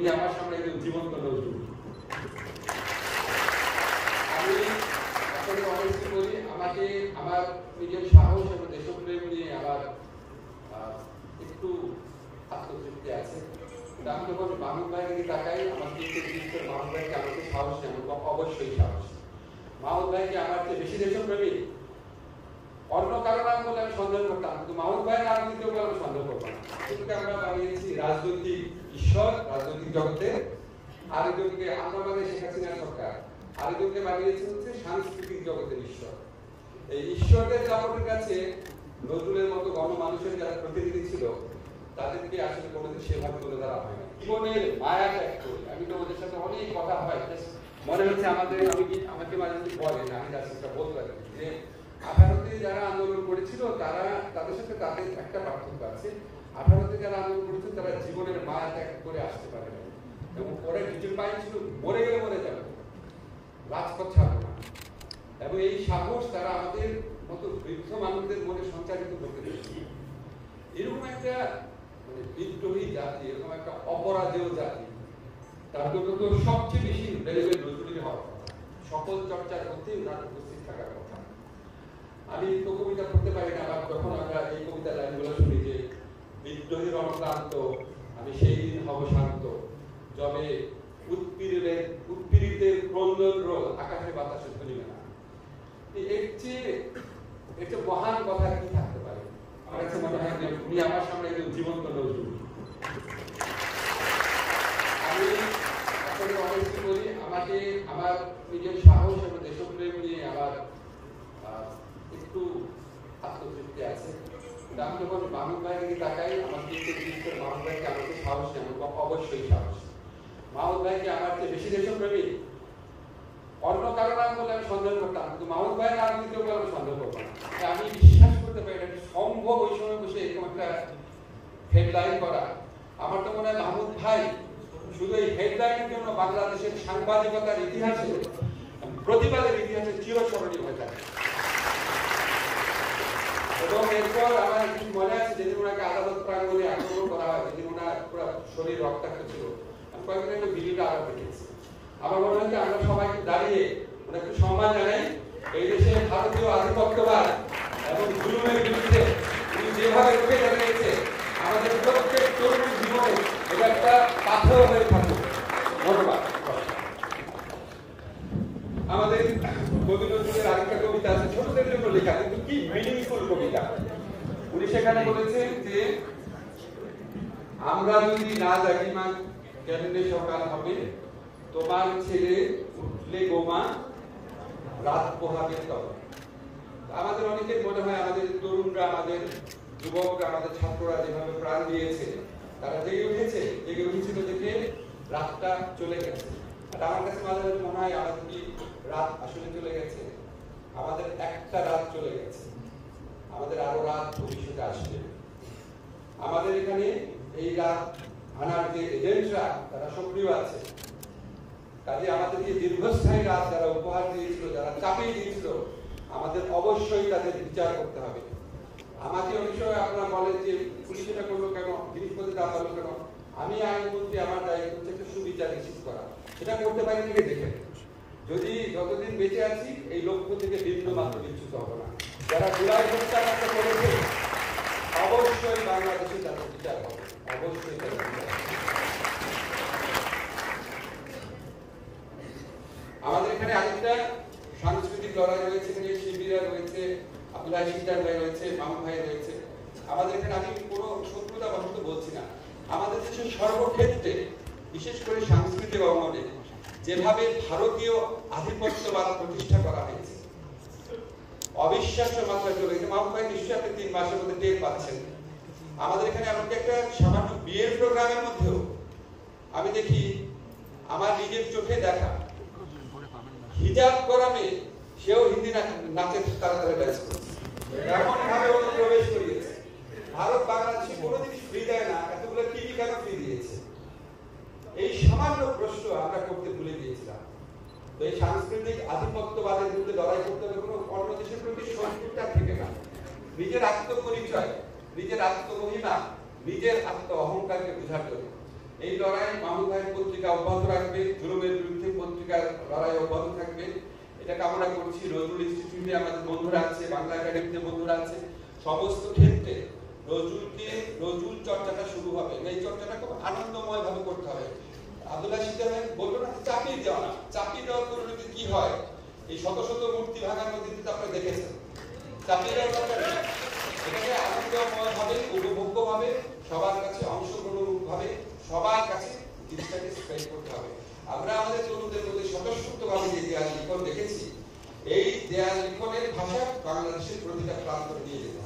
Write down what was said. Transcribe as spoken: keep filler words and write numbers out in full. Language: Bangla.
উনি আমার সামনে একজন জীবন্ত নজরুল। আমি আসলে অনেককে বলি, আমাকে আমার নিজের সাহস এবং দেশপ্রেম নিয়ে আমার একটু আত্মতৃপ্তি আছে। আমি যখন মাহমুদ ভাইয়ের দিকে তাকাই, আমার কিন্তু বিশেষ করে মাহমুদ ভাইকে আমাকে সাহস নেই, অবশ্যই সাহস। মাহমুদ ভাইকে আমার চেয়ে বেশি দেশপ্রেমী অন্য কারো নাম বলে আমি সন্দেহ করতাম, কিন্তু মাহমুদ ভাইয়ের নাম দিতেও বলে আমি সন্দেহ করতাম না। কিন্তু আমরা বানিয়েছি রাজনৈতিক ঈশ্বর, রাজনৈতিক জগতে আরেকজনকে, আমরা মানে শেখ হাসিনা সরকার, আরেকজনকে বানিয়েছে হচ্ছে সাংস্কৃতিক জগতের ঈশ্বর। এই ঈশ্বরের জগতের কাছে নজরুলের মতো গণমানুষের যারা প্রতিনিধি ছিল তাদেরকে আসলে কোনোদিন সেভাবে তুলে ধরা হয় না। জীবনের মায়া ত্যাগ করে আমি তো ওদের সাথে অনেক কথা হয়, মনে হচ্ছে আমাদের, আমি আমাকে মাঝে মাঝে বলেন, আমি তার সাথে বলতে পারি যে আঠারোতে যারা আন্দোলন করেছিল তারা, তাদের সাথে তাদের একটা পার্থক্য আছে। আঠারোতে যারা আন্দোলন করেছিল তারা জীবনের মায়া ত্যাগ করে আসতে পারে না, এবং ওরা নিজের পায়ে ছিল, মরে গেলে মরে যাবে, রাজপথ ছাড়বে না। এবং এই সাহস তারা আমাদের মতো বৃদ্ধ মানুষদের মনে সঞ্চারিত করতে পেরেছে। এরকম একটা মানে বিদ্রোহী জাতি, এরকম একটা অপরাজেয় জাতি, তার জন্য তো সবচেয়ে বেশি রেলেভেন্ট নজরুলের হওয়ার কথা, সকল চর্চার মধ্যে ওনার উপস্থিত থাকার কথা। আমি তো কবিতা পড়তে পারি না, আবার যখন আমরা এই কবিতা লাইনগুলো শুনি যে বিদ্রোহীর অনক্লান্ত আমি সেই দিন হব শান্ত, যবে উৎপীড়িতের উৎপীড়িতের ক্রন্দন রোল আকাশে বাতাসে ধ্বনিবে না। এর চেয়ে এর চেয়ে মহান কথা কি থাকতে পারে? আমার কাছে মনে হয় যে উনি আমার সামনে একজন জীবন্ত নজরুল। আমি আসলে অনেককে বলি, আমাকে আমার নিজের সাহস এবং দেশপ্রেম নিয়ে আমার একটু আত্মতৃপ্তি আছে। আমি যখন মাহমুদ ভাইয়ের দিকে তাকাই, আমার কিন্তু বিশেষ করে মাহমুদ ভাইকে আমাকে সাহস নেই, অবশ্যই সাহস। মাহমুদ ভাইকে আমার চেয়ে বেশি দেশপ্রেমী অন্য কারো নাম বলে আমি সন্দেহ করতাম, কিন্তু মাহমুদ ভাইয়ের নাম দিতেও বলে আমি সন্দেহ করতাম না। আমি বিশ্বাস করতে পারি না সম্ভব ওই সময় বসে এরকম একটা হেডলাইন করা। আমার তো মনে হয় মাহমুদ ভাই শুধু এই হেডলাইনের জন্য বাংলাদেশের সাংবাদিকতার ইতিহাসে, প্রতিবাদের ইতিহাসে চিরস্মরণীয় হয়ে থাকে। এবং এরপর আমার একদিন মনে আছে, যেদিন ওনাকে আদালত প্রাঙ্গণে আক্রমণ করা হয়, যেদিন ওনার পুরো শরীর রক্তাক্ত ছিল, আমি কয়েকদিন একটা ভিডিওটা আরো দেখেছি। আমার মনে হয় যে আমরা সবাই দাঁড়িয়ে ওনাকে সম্মান জানাই। এই দেশে ভারতীয় আধিপত্যবাদ এবং জুলুমের বিরুদ্ধে উনি যেভাবে রুখে দাঁড়িয়েছে, আমাদের প্রত্যেক তরুণের জীবনে এটা একটা পাথর হয়ে থাকুক। ধন্যবাদ। আমাদের কবি নজরুলের আরেকটা কবিতা আছে, ছোটদের জন্য লেখা, কিন্তু কি মিনিংফুল কবিতা। উনি সেখানে বলেছেন যে আমরা যদি না জাগি মা কেমনে সকাল হবে, তোমার ছেলে উঠলে গোমা রাত পোহাবে তবে। আমাদের অনেকের মনে হয় আমাদের তরুণরা, আমাদের যুবকরা, আমাদের ছাত্ররা যেভাবে প্রাণ দিয়েছে, তারা জেগে উঠেছে, জেগে উঠেছিল দেখে রাতটা চলে গেছে। আর আমার কাছে মাঝে মাঝে মনে হয় আমাদের কি রাত আসলে চলে গেছে? আমাদের একটা রাত চলে গেছে, আমাদের আরো রাত ভবিষ্যতে আসবে। আমাদের এখানে এই রাত আনার যে এজেন্টরা তারা সক্রিয় আছে, কাজে আমাদেরকে দীর্ঘস্থায়ী রাত যারা উপহার দিয়েছিল, যারা চাপিয়ে দিয়েছিল, আমাদের অবশ্যই তাদের বিচার করতে হবে। আমাকে অনেক সময় আপনারা বলেন যে পুলিশ এটা করলো কেন, জিনিসপত্রের দাম বাড়লো কেন? আমি আইনমন্ত্রী, আমার দায়িত্ব হচ্ছে একটা সুবিচার নিশ্চিত করা। সেটা করতে পারি থেকে দেখে, যদি যতদিন বেঁচে আছি এই লক্ষ্য থেকে বিন্দু মাত্র বিচ্যুত হবো না। যারা জুলাই হত্যাকাণ্ড করেছে অবশ্যই বাংলাদেশে তাদের বিচার হবে, অবশ্যই তাদের বিচার হবে। আমাদের এখানে আরেকটা সাংস্কৃতিক লড়াই রয়েছে, এখানে শিবিরা রয়েছে, আব্দুল্লাহ শিকদার ভাই রয়েছে, মামুন ভাই রয়েছে। আমাদের এখানে আমি কোনো শত্রুতা বশত বলছি না, আমাদের দেশের সর্বক্ষেত্রে বিশেষ করে সাংস্কৃতিক অঙ্গনে যেভাবে ভারতীয় আধিপত্যবাদ প্রতিষ্ঠা করা হয়েছে, অবিশ্বাস্য মাত্রায় চলে গেছে। মামুন ভাই নিশ্চয়ই আপনি তিন মাসের মধ্যে টের পাচ্ছেন। আমাদের এখানে এমনকি একটা সামান্য বিয়ের প্রোগ্রামের মধ্যেও আমি দেখি, আমার নিজের চোখে দেখা, হিজাব করা মেয়ে সেও হিন্দি নাচে তারা তারা ডান্স করছে, এমন ভাবে অনুপ্রবেশ করিয়েছে। ভারত বাংলাদেশে কোনো জিনিস ফ্রি দেয় না, এতগুলো টিভি কেন ফ্রি দিয়েছে? এই সামান্য প্রশ্ন আমরা করতে ভুলে গিয়েছিলাম। তো এই সাংস্কৃতিক আধিপত্যবাদের বিরুদ্ধে লড়াই করতে হবে কোনো অন্য দেশের প্রতি শত্রুতা থেকে না, নিজের আত্মপরিচয়, নিজের আত্মমহিমা, নিজের আত্ম অহংকারকে বোঝার জন্য। এই লড়াই মাহমুদ ভাইয়ের পত্রিকা অব্যাহত রাখবে, জুলুমের বিরুদ্ধে পত্রিকার লড়াই অব্যাহত থাকবে, এটা কামনা করছি। নজরুল ইনস্টিটিউটে আমাদের বন্ধুরা আছে, বাংলা একাডেমিতে বন্ধুরা আছে, সমস্ত ক্ষেত্রে নজরুলকে নজরুল চর্চাটা শুরু হবে। এই চর্চাটা খুব আনন্দময় ভাবে করতে হবে। আব্দুল্লাহ সিদ্দিক ভাই বললো না চাপিয়ে দেওয়া না, চাপিয়ে দেওয়ার পরিণতি কি হয়? এই শত শত মূর্তি ভাঙার মধ্যে কিন্তু আপনারা দেখেছেন, চাপিয়ে দেওয়ার দরকার নেই। এটাকে আনন্দময় ভাবে, উপভোগ্য ভাবে, সবার কাছে অংশগ্রহণ ভাবে, সবার কাছে জিনিসটাকে স্প্রেড করতে হবে। আমরা আমাদের তরুণদের মধ্যে স্বতঃস্ফূর্ত ভাবে যে দেয়াল লিখন দেখেছি, এই দেয়াল লিখনের ভাষা বাংলাদেশের প্রতিটা প্রান্ত নিয়ে যেতে হবে।